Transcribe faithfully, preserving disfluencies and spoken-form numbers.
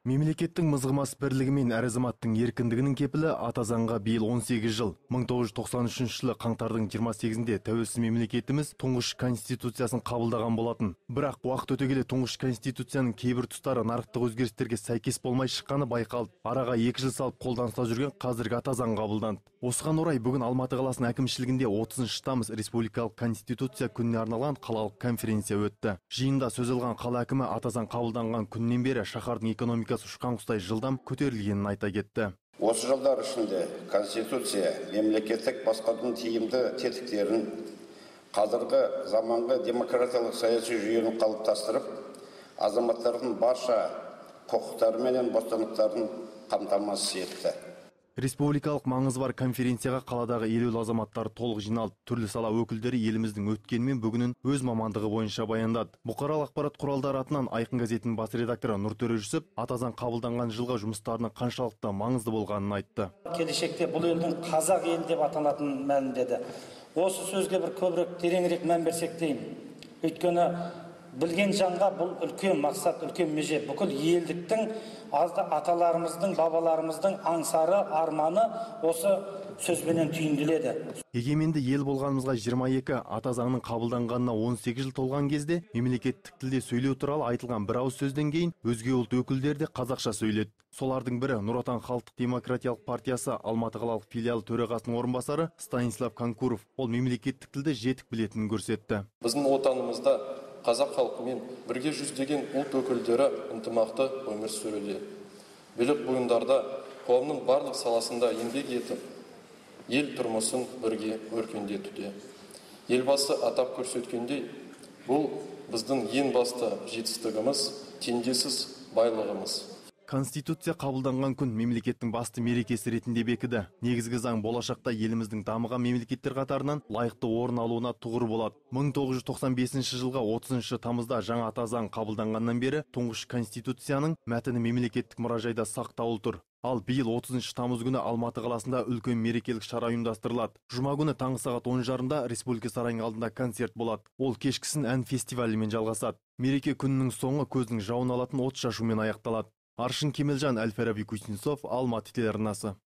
Мемлекеттің мызғымас бірлігі мен әр азаматтың еркіндігінің кепілі ата заңға биыл он сегіз жыл. мың тоғыз жүз тоқсан үшінші жылы қаңтардың жиырма сегізінде тәуелсіз мемлекетіміз тұңғыш конституциясын қабылдаған болатын. Бірақ уақыт өте келе тұңғыш конституцияның кейбір тұстары нарықтық өзгерістерге сәйкес болмай шыққаны байқалды. Араға екі жыл салып қолданыста жүрген қазіргі ата заң қабылданды. Осыған орай бүгін Алматы қаласының әкімшілігінде отызыншы тамыз республикалық конституция күніне арналған қалалық конференция өтті. Жиында сөз алған қала әкімі ата заң қабылданған күннен бері шаһардың экономикасы ұшқан құстай жылдам көтерілгенін айта кетті. Осы жылдар ішінде конституция мемлекеттік басқарудың тиімді тетіктерін, қазіргі заманғы демократиялық саяси жүйені қалыптастырып, азаматтардың барша құқықтары мен бостандықтарын қамтамасыз етті. Республикалық маңызы бар конференцияға қаладағы елеулі азаматтар толық жиналды. Түрлі сала өкілдері еліміздің өткені мен бүгінін өз мамандығы бойынша баяндады. Бұқаралық ақпарат құралдары атынан Айқын газетінің бас редакторы Нұртөре Жүсіп ата заң қабылданған жылға жұмыстарының қаншалықты маңызды болғанын айтты. Келешекте бұл елдің қазақ елі деп аталатынын мәлімдеді. Осы сөзге бір көбірек тереңірек мән берсек деймін. Өйткені білген жанға бұл үлкен мақсат, үлкен меже. Бүкіл елдіктің, аталарымыздың, бабаларымыздың аңсары, арманы осы сөзбенен түйінделеді. Егеменді ел болғанымызға жиырма екі, ата заңның қабылданғанына он сегіз жыл толған кезде мемлекеттік тілде сөйлеу туралы айтылған бір ауыз сөзден кейін өзге ұлт өкілдері де қазақша сөйледі. Солардың бірі Нұр Отан халықтық демократиялық партиясы Алматы қалалық филиалы төрағасының орынбасары Станислав Конкуров. Ол мемлекеттік тілді жетік білетінін көрсетті. Біздің отанымызда қазақ халқымен бірге жүздеген ұлт өкілдері ынтымақты өмір сүруде. Билік бұйымдарда қоғамның барлық саласында еңбек етіп, ел тұрмысын бірге өркендетуде. Елбасы атап көрсеткендей, бұл біздің ең басты жетістігіміз, теңдессіз байлығымыз. Конституция қабылданған күн мемлекеттің басты мерекесі ретінде бекіді. Негізгі заң болашақта еліміздің дамыған мемлекеттер қатарынан лайықты орын алуына тұғыр болады. мың тоғыз жүз тоқсан бесінші жылға отызыншы тамызда жаңа ата заң қабылданғаннан бері тұңғыш конституцияның мәтіні мемлекеттік мұражайда сақтаулы тұр. Ал биыл отызыншы тамыз күні Алматы қаласында үлкен мерекелік шара ұйымдастырылады. Жұма күні таңғы сағат он жарымда Республика сарайының алдында концерт болады. Ол кешкісін ән фестивалімен жалғасады. Мереке күнінің соңы көздің жауын алатын от шашумен аяқталады. Аршын Кемелжан, Әл-Фараби Кузнецов, Алматы телеарнасы.